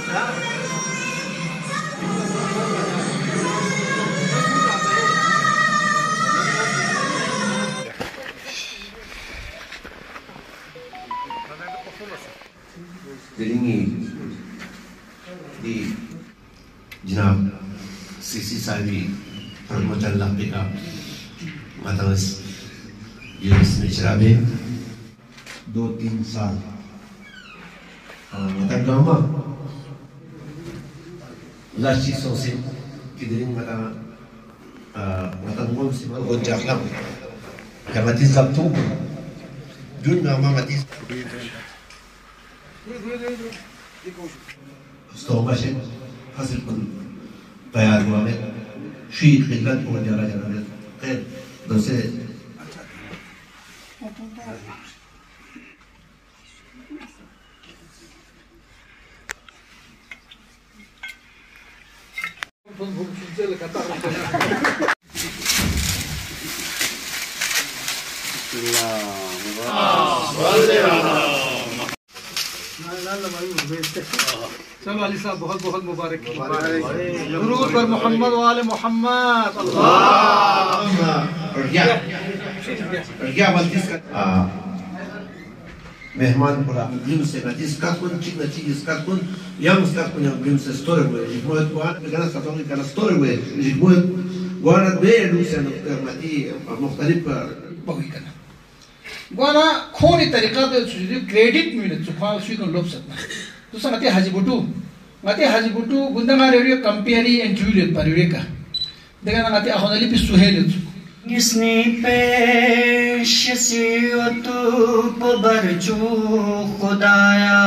Diringi di Janab Sisi Sabi Permutan Lapika Matalas Yunus Michrabe 2-3 साल Matan Gama Lashi Sosin Kidiring Matan Gom Simal Gonjaklam Kamatis Zaptu Jun Gama Matis Stomaşe hazır kıl bayağı muhabbet şiit hizmet bu jara jara kır dose چلو علی صاحب بہت بہت مبارک درود پر محمد و آل محمد اللہم مهمان پورا گیمسه نتیز کاتون چیک نتیز کاتون یامس کاتون یم گیمسه ستوره بوده جیکمویت بوان بگنه ساتونی کنه ستوره بوده جیکمویت بوانت به لوسه نتی مختلف بگوی کنه بوانا خونی طریقہ دے سوچی کریڈٹ میلت سکھوان سوی کن لوب سکنا تو سا غتی حاجی بوٹو گندگا ریوڑی کمپیری انٹرویلیت پر ریوڑی کا دیکھنا غتی آخون علی پی سوہیلیت سکو جس نے پیش سیوتو پبرچو خدایا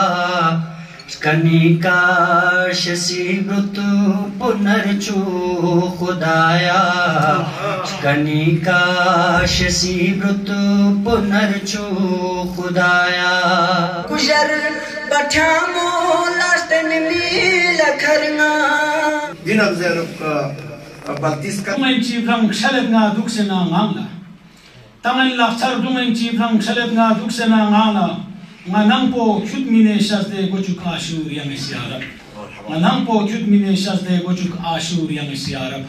کنی کاش سیبرتو پنرچو خدایا کنی کاش سیبرتو پنرچو خدایا کشر بٹھامو لاستن میل کھرنا دینم زیرب بلتیس کا دومین چیبرم کشلبنا دوکسنا غاملا تمن لافتر دومین چیبرم کشلبنا دوکسنا غاملا Manampo küt mine şazde gocuk aşur yames yarab. Manampo küt mine şazde gocuk aşur yames yarab.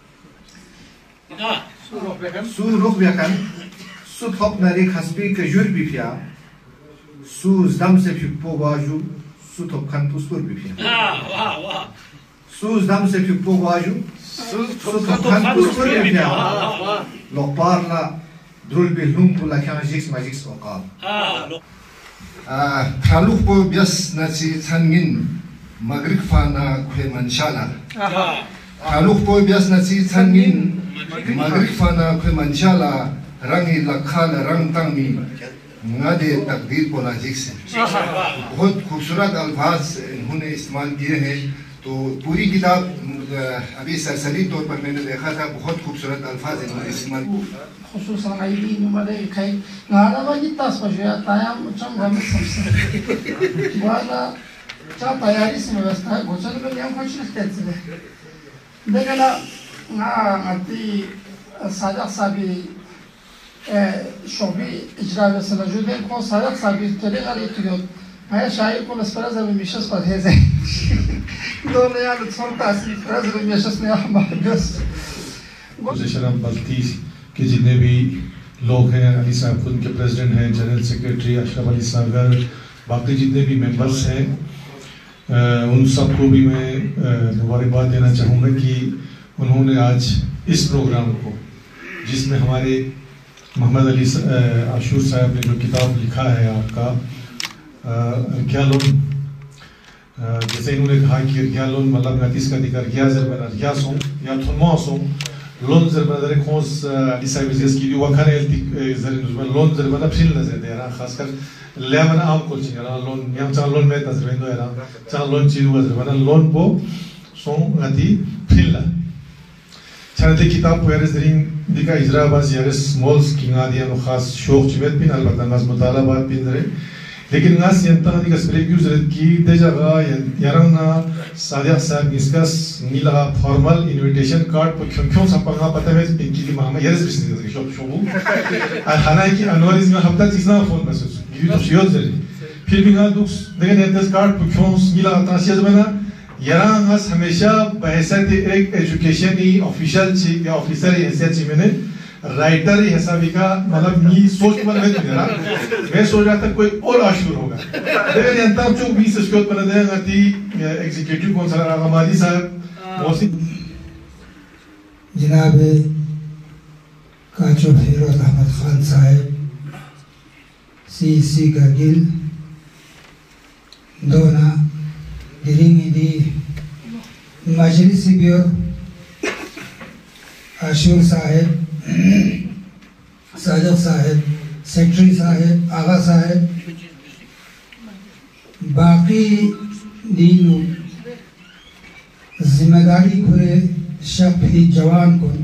Su ruh bekan, su top narik hasbi ke jur bipya, su zdam se pippo vaju, su top kan puspur bipya. Su zdam se pippo vaju, su top kan puspur bipya. Lokparla drul bihlum pula kyan jiks majiks oqab. Thaluk po bias na si Changin Magrik fa na kwe manshala. Thaluk po bias na si Changin Magrik fa na kwe manshala rangi lakhala rang tangmi ngade takdir po na jikse. بہت خوبصورت الفاظ انہوں نے استعمال کیے ہیں تو پوری کتاب ابھی سرسری طور پر میں نے دیکھا تھا بہت خوبصورت الفاظ انہوں نے استعمال خصوصا عيدي نمالي كي نهارا واجي تصبح شوية طايام وشام غامس سمسر وانا شا طياري سمي بستا قوشان باليوم خوش نختزله دقلا عطي صادق صابي شعبي إجراء بسنا جودين كون صادق صابي تلي غالي تيود هيا شاير كون اسپرازا بميشس قد هزي دون يالو تصور تاسي اسپرازا بميشس نياح محبس شرم بلتیس کہ جتنے بھی لوگ ہیں علی صاحب خود کے پریزیڈنٹ ہیں جنرل سیکریٹری اشرف علی ساگر باقی جتنے بھی ممبرز ہیں ان سب کو بھی میں مبارکباد دینا چاہوں گا کہ انہوں نے آج اس پروگرام کو جس میں ہمارے محمد علی عاشور صاحب نے جو کتاب لکھا ہے آپ کا ارگیالون جیسے انہوں نے کہا کہ ارگیالون مطلب نتیس کا ذکر کیا زربن ارگیاسوں یا تھنماسوں لون زربن در خونس علی صاحب زیس کی دیو وکھانے زربن لون زربن اپسیل نظر دے رہا خاص کر لیمن عام کل چیز رہا لون یم چاہ لون میں تذربین دو رہا چاہ لون چیز ہوا زربن لون پو سون غتی پھیلا چانتے کتاب پویرز درین دیکھا اجراء باز یارس مولز کی نادیا نو خاص شوق چیویت پین البتہ ناز مطالعہ بات پین درے لیکن ناس ینتہا دیکھا سپریکیو زرد کی دے جگہ یارمنا صادق صاحب نسکس نیلا فارمل انویٹیشن کارڈ پر کیوں سب پنگا پتہ ہے پین کی دی محمد یارس بسنی دیکھا شوق شوقو اور حالانکہ انواریز میں ہفتہ چیزنا فون مسوس یہ تو شیوت زرد filminga dux dengan entas card pukhons gila atasiya zamana yarang as hamesha bahasat ek education hi official chi ya officer hi haysiyat chi maine writer ही हिसाबी का मतलब मी सोच पर नहीं मेरा मैं सोच रहा था कोई और आशुर होगा लेकिन यंता जो 20 स्कोर पर दे गति एग्जीक्यूटिव काउंसिलर आगमादी साहब मौसी जनाब काचो फिरोज अहमद खान साहब सीसी गिल दोना गिरिंगी दी मजलिसी बियो आशुर साहब साजद साहब सेक्रेटरी साहब आगा साहब बाकी दीनू जिम्मेदारी खुरे शफी जवान को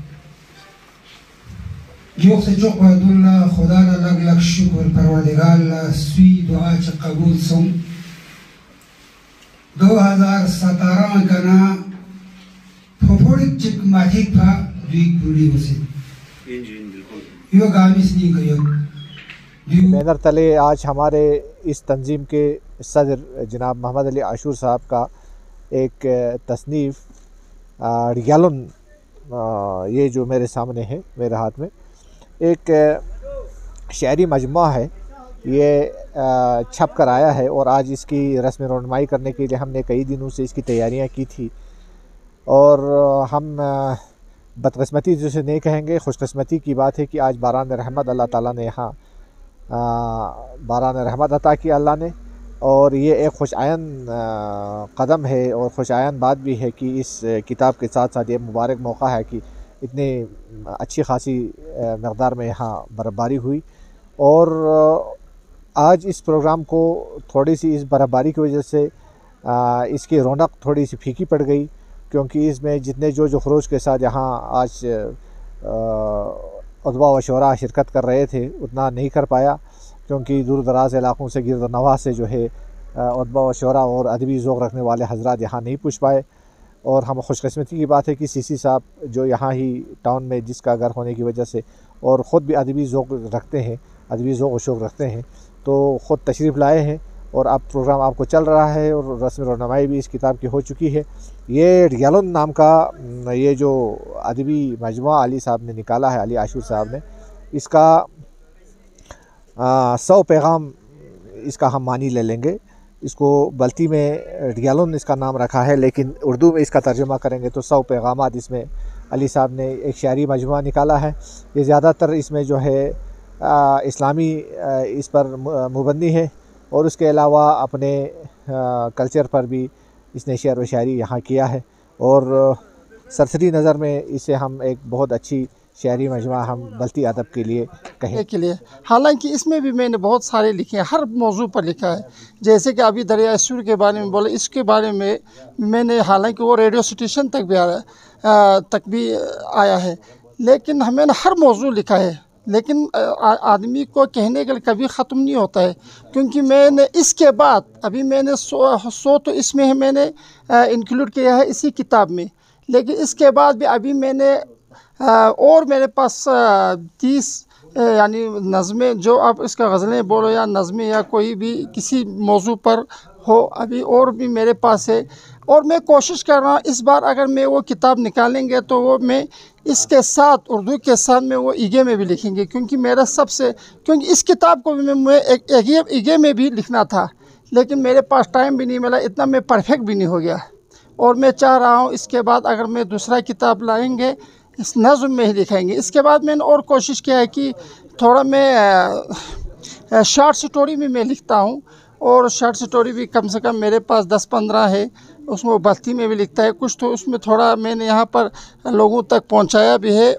जो से चौक अब्दुल्ला खुदा लग लग शुक्र परवरदिगार ला सुई दुआ च कबूल सुन 2017 कना फोफोड़िक चिक माथिक था द्वीप बुरी उसे बैनर तले आज हमारे इस तंजीम के सदर जनाब मोहम्मद अली आशूर साहब का एक तसनीफ़ रियालन ये जो मेरे सामने है मेरे हाथ में एक शायरी मजमा है ये छप कर आया है और आज इसकी रस्म रौनमाई करने के लिए हमने कई दिनों से इसकी तैयारियां की थी और हम बदकिस्मती जिसे नहीं कहेंगे खुशकिस्मती की बात है कि आज बारान रहमत अल्लाह ताला ने यहाँ बारान रहमत अता की अल्लाह ने और ये एक खुशायन कदम है और खुशायन बात भी है कि इस किताब के साथ साथ ये मुबारक मौका है कि इतनी अच्छी खासी मकदार में यहाँ बर्फ़बारी हुई और आज इस प्रोग्राम को थोड़ी सी इस बर्फ़बारी की वजह से इसकी रौनक थोड़ी सी फीकी पड़ गई क्योंकि इसमें जितने जो खरोज के साथ यहाँ आज उदवा व शोरा शिरकत कर रहे थे उतना नहीं कर पाया क्योंकि दूर दराज इलाक़ों से गिरद नवाह से जो है उदवा व शोरा और अदबी ज़ौक़ रखने वाले हज़रात यहाँ नहीं पूछ पाए और हम खुशकिस्मती की बात है कि सीसी साहब जो यहाँ ही टाउन में जिसका घर होने की वजह से और ख़ुद भी अदबी ज़ौक़ रखते हैं अदबी ज़ौक़ व शौक़ रखते हैं तो ख़ुद तशरीफ़ लाए हैं और अब प्रोग्राम आपको चल रहा है और रस्म रौनमाई भी इस किताब की हो चुकी है। ये रियालन नाम का ये जो अदबी मजमुआ अली साहब ने निकाला है अली आशूर साहब ने इसका 100 पैगाम इसका हम मानी ले लेंगे। इसको बल्ती में रियालन इसका नाम रखा है लेकिन उर्दू में इसका तर्जुमा करेंगे तो 100 पैगामात इसमें अली साहब ने एक शायरी मजमुआ निकाला है। ये ज़्यादातर इसमें जो है इस्लामी इस पर मुबन्नी है और उसके अलावा अपने कल्चर पर भी इसने शेर व शायरी यहाँ किया है और सरसरी नज़र में इसे हम एक बहुत अच्छी शायरी मजमा हम बल्ती अदब के लिए कहें हालांकि इसमें भी मैंने बहुत सारे लिखे हैं, हर मौजू पर लिखा है। जैसे कि अभी दरिया सूर के बारे में बोला, इसके बारे में मैंने हालांकि वो रेडियो स्टेशन तक भी आया है लेकिन मैंने हर मौजू लिखा है। लेकिन आदमी को कहने के लिए कभी ख़त्म नहीं होता है क्योंकि मैंने इसके बाद अभी मैंने 100 तो इसमें मैंने इंक्लूड किया है इसी किताब में, लेकिन इसके बाद भी अभी मैंने और मेरे पास 30 यानी नज़में जो आप इसका गज़लें बोलो या नज़में या कोई भी किसी मौजू पर हो अभी और भी मेरे पास है। और मैं कोशिश कर रहा हूँ इस बार अगर मैं वो किताब निकालेंगे तो वो मैं इसके साथ उर्दू के साथ में वो ईगे में भी लिखेंगे क्योंकि मेरा सबसे क्योंकि इस किताब को भी मैं एक ईगे में भी लिखना था लेकिन मेरे पास टाइम भी नहीं मिला, इतना मैं परफेक्ट भी नहीं हो गया। और मैं चाह रहा हूँ इसके बाद अगर मैं दूसरा किताब लाएंगे इस नज़्म में ही लिखेंगे। इसके बाद मैंने और कोशिश किया है कि थोड़ा मैं शॉर्ट स्टोरी भी मैं लिखता हूँ और शॉर्ट स्टोरी भी कम से कम मेरे पास 10-15 है, उसमें वो बस्ती में भी लिखता है कुछ, तो उसमें थोड़ा मैंने यहाँ पर लोगों तक पहुँचाया भी है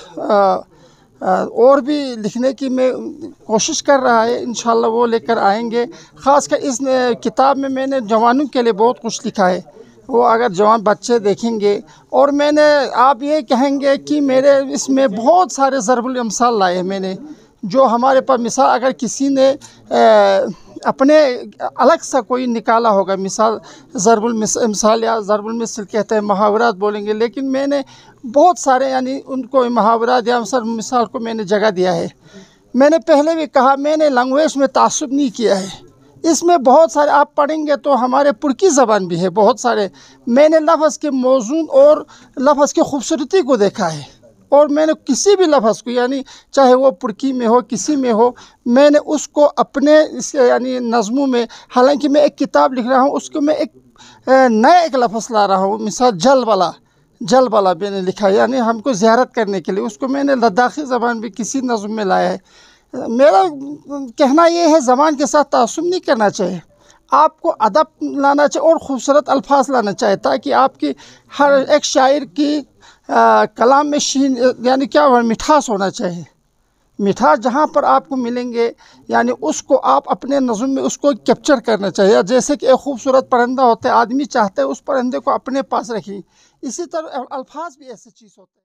और भी लिखने की मैं कोशिश कर रहा है। इंशाल्लाह वो लेकर आएंगे। ख़ासकर इस किताब में मैंने जवानों के लिए बहुत कुछ लिखा है, वो अगर जवान बच्चे देखेंगे। और मैंने आप ये कहेंगे कि मेरे इसमें बहुत सारे ज़रबुल अमसाल लाए हैं मैंने, जो हमारे पास मिसाल अगर किसी ने अपने अलग सा कोई निकाला होगा, मिसाल ज़रबुल मिसाल या ज़रबुल मिसल कहते हैं, मुहावरात बोलेंगे, लेकिन मैंने बहुत सारे यानी उनको मुहावरात या मिसाल को मैंने जगह दिया है। मैंने पहले भी कहा मैंने लैंग्वेज में तासुब नहीं किया है, اس میں بہت سارے آپ پڑھیں گے تو ہمارے پرکی زبان بھی ہے بہت سارے. میں نے لفظ کے موزون اور لفظ کی خوبصورتی کو دیکھا ہے، اور میں نے کسی بھی لفظ کو یعنی چاہے وہ پرکی میں ہو کسی میں ہو، میں نے اس کو اپنے یعنی نظموں میں، حالانکہ میں ایک کتاب لکھ رہا ہوں اس کو میں ایک نیا ایک لفظ لا رہا ہوں. مثال جل والا میں نے لکھا ہے، یعنی ہم کو زیارت کرنے کے لیے، اس کو میں نے لداخی زبان بھی کسی نظم میں لایا ہے. میرا کہنا یہ ہے زبان کے ساتھ تعصب نہیں کرنا چاہیے، آپ کو ادب لانا چاہیے اور خوبصورت الفاظ لانا چاہیے، تاکہ آپ کی ہر ایک شاعر کی کلام میں یعنی کیا مٹھاس ہونا چاہیے. مٹھاس جہاں پر آپ کو ملیں گے یعنی اس کو آپ اپنے نظم میں اس کو کیپچر کرنا چاہیے. جیسے کہ ایک خوبصورت پرندہ ہوتا ہے، آدمی چاہتا ہے اس پرندے کو اپنے پاس رکھیں، اسی طرح الفاظ بھی ایسی چیز ہوتے ہیں.